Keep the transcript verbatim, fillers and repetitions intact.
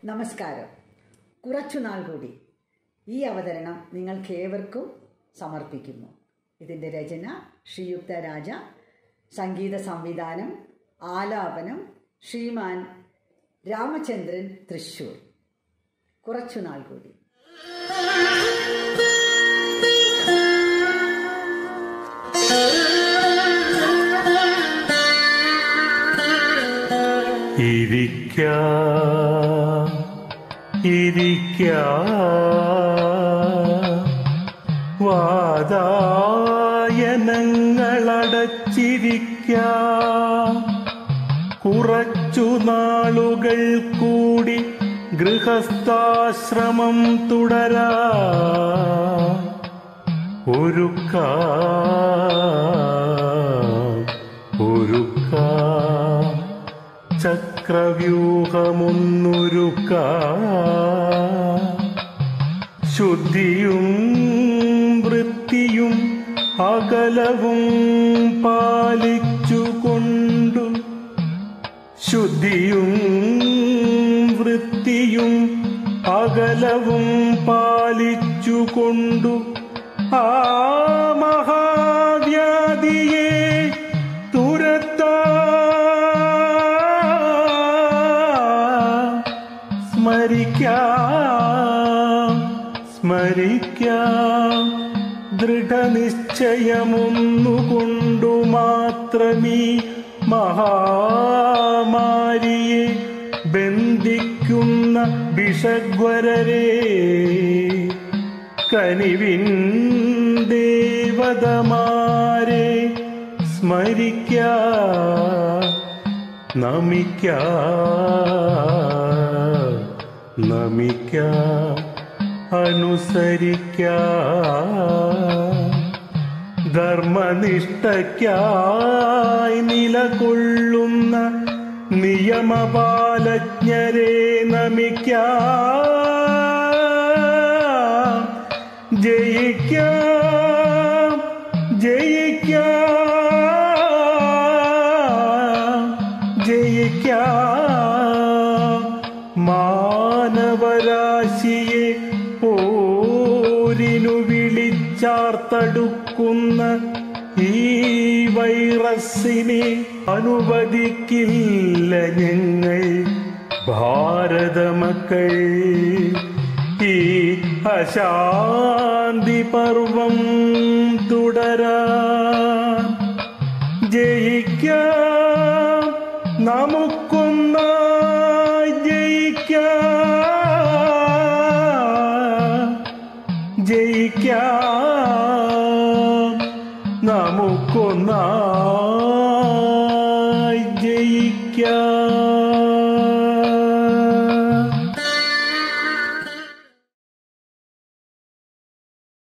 നമസ്കാരം. കുറച്ചുനാൾ കൂടി ഈ അവതരണം നിങ്ങൾക്കേവർക്കും സമർപ്പിക്കുന്നു. ഇതിൻ്റെ രചന ശ്രീയുക്ത രാജ, സംഗീത സംവിധാനം ആലാപനം ശ്രീമാൻ രാമചന്ദ്രൻ തൃശ്ശൂർ. കുറച്ചുനാൾ കൂടി. ഇരിക്കാം ഇരിക്കാം വാതായനങ്ങളടച്ചിരിക്കാം. കുറച്ചു നാളുകൾ കൂടി ഗൃഹസ്ഥാശ്രമം തുടരാം. ഒരുക്കാം ഒരുക്കാം ചക്രവ്യൂഹമൊന്നൊരുക്കാം. ശുദ്ധിയും വൃത്തിയും അകലവും പാലിച്ചുകൊണ്ടു ശുദ്ധിയും വൃത്തിയും അകലവും പാലിച്ചുകൊണ്ടു ആ മഹാവ്യാധിയെ തുരത്താം. സ്മരിക്കാം സ്മരിക്കാം ദൃഢനിശ്ചയമൊന്നുകൊണ്ടു മാത്രമീ മഹാമാരിയെ ബന്ധിക്കുന്ന വിഷഗ്വരരെ കനിവിൻ ദേവതമാരെ സ്മരിക്കാം. നമിക്കാം നമിക്കാം അനുസരിക്കാം. ധർമ്മനിഷ്ഠയ്ക്കായി നിലകൊള്ളുന്ന നിയമപാലജ്ഞരെ നമിക്കാം. ജയിക്കാം ജയിക്കാം ജയിക്കാം. മാനവരാശിയെ പോരിനു വിളിച്ചാർത്തടുക്കുന്ന ഈ വൈറസിനെ അനുവദിക്കില്ല ഞങ്ങൾ ഭാരതമക്കൾ. ഈ അശാന്തി പർവം തുടരാൻ ജയിക്കാം. നമുക്കൊന്നായി ജയിക്കാം ജയിക്കാം നമുക്കൊന്നായി